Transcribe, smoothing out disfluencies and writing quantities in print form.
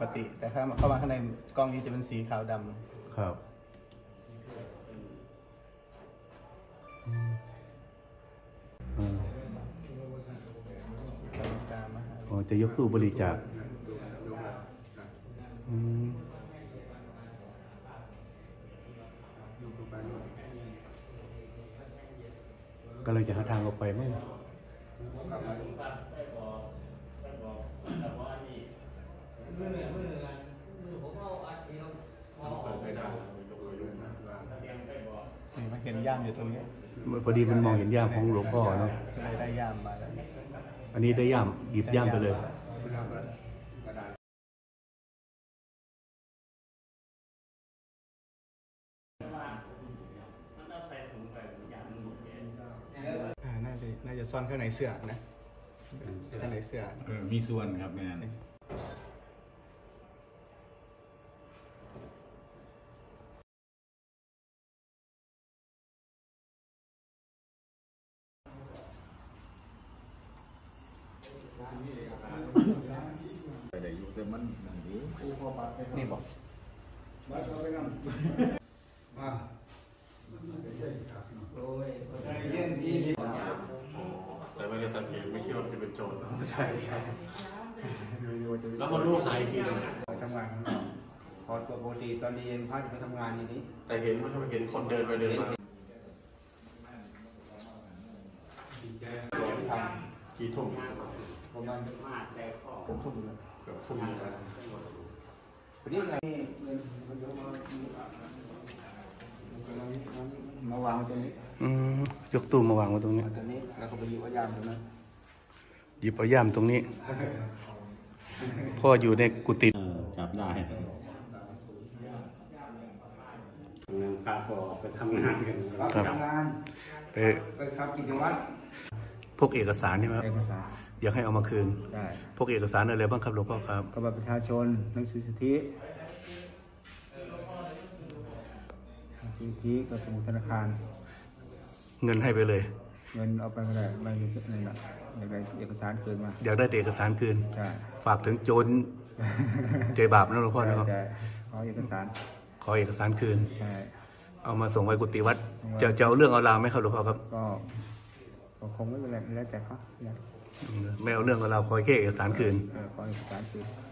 กติแต่ถ้าเข้ามาข้างในกล้องนี้จะเป็นสีขาวดำครับอ๋อจะยกตู้บริจาคกำลังจะหาทางออกไปไหมมันเห็นย่ามอยู่ตรงนี้พอดีมันมองเห็นย่ามของหลวงพ่อเนาะเลยได้ย่ามมาแล้วอันนี้ได้ย่ามหยิบย่ามไปเลยน่าจะซ่อนข้างในเสื้อนะข้างในเสื้อมีส่วนครับแม่แต่อยู่แต่มันนั่นนี้นี่บอกแต่ไม่ได้สังเกตไม่คิดว่าจะเป็นโจรใช่แล้วมาลูกหายทีนึงทำงานพอตัวปกติตอนเย็นพักไปทำงานอย่างนี้แต่เห็นว่าเห็นคนเดินไปเดินมากี่ทุ่มประมาณ6 ทุ่มแล้วเกือบทุ่มแล้ววันนี้อะไรมาวางตรงนี้ยกตู้มาวางไว้ตรงนี้แล้วก็ไปหยิบย่ามตรงนั้นหยิบย่ามตรงนี้พ่ออยู่ในกุฏิจับได้พาพ่อไปทำงานกันไปทำงานไปขับกิจวัตรพวกเอกสารใช่ไหมครับอยากให้เอามาคืนพวกเอกสารอะไรบ้างครับหลวงพ่อครับก็บัตรประชาชนหนังสือสิทธิกับสมุดธนาคารเงินให้ไปเลยเงินเอาไปก็ได้ไม่มีเงินอยากได้เอกสารคืนมาอยากได้เอกสารคืนฝากถึงโจรใจบาปนะหลวงพ่อนะครับขอเอกสารคืนเอามาส่งไว้กุฏิวัดจะเอาเรื่องเอาราวไหมครับหลวงพ่อครับก็คงไม่เป็นไรแล้วแต่เขาไม่เอาเรื่องเอาราวคอยแค่เอกสารคืนขอเอกสารคืน